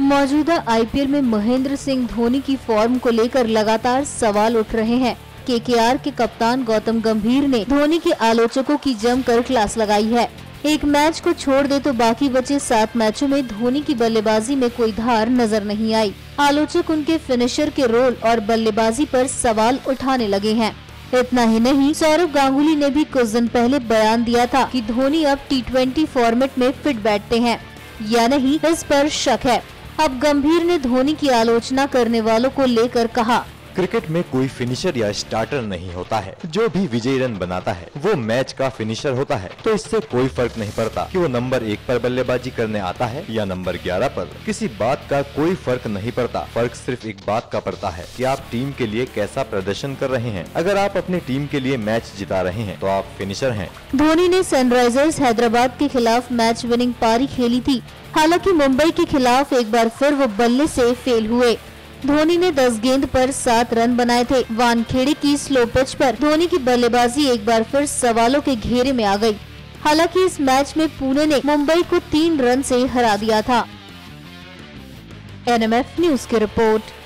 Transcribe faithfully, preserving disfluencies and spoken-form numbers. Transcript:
मौजूदा आईपीएल में महेंद्र सिंह धोनी की फॉर्म को लेकर लगातार सवाल उठ रहे हैं। केकेआर के कप्तान गौतम गंभीर ने धोनी के आलोचकों की जमकर क्लास लगाई है। एक मैच को छोड़ दे तो बाकी बचे सात मैचों में धोनी की बल्लेबाजी में कोई धार नजर नहीं आई। आलोचक उनके फिनिशर के रोल और बल्लेबाजी पर सवाल उठाने लगे हैं। इतना ही नहीं, सौरव गांगुली ने भी कुछ दिन पहले बयान दिया था कि धोनी अब टी ट्वेंटी फॉर्मेट में फिट बैठते हैं या नहीं, इस पर शक है। अब गंभीर ने धोनी की आलोचना करने वालों को लेकर कहा, क्रिकेट में कोई फिनिशर या स्टार्टर नहीं होता है। जो भी विजयी रन बनाता है वो मैच का फिनिशर होता है। तो इससे कोई फर्क नहीं पड़ता कि वो नंबर एक पर बल्लेबाजी करने आता है या नंबर ग्यारह पर। किसी बात का कोई फर्क नहीं पड़ता। फर्क सिर्फ एक बात का पड़ता है कि आप टीम के लिए कैसा प्रदर्शन कर रहे हैं। अगर आप अपनी टीम के लिए मैच जिता रहे हैं तो आप फिनिशर हैं। धोनी ने सनराइजर्स हैदराबाद के खिलाफ मैच विनिंग पारी खेली थी। हालांकि मुंबई के खिलाफ एक बार फिर वो बल्ले से फेल हुए। धोनी ने दस गेंद पर सात रन बनाए थे। वानखेड़े की स्लो पिच पर धोनी की बल्लेबाजी एक बार फिर सवालों के घेरे में आ गई। हालांकि इस मैच में पुणे ने मुंबई को तीन रन से हरा दिया था। एनएमएफ न्यूज की रिपोर्ट।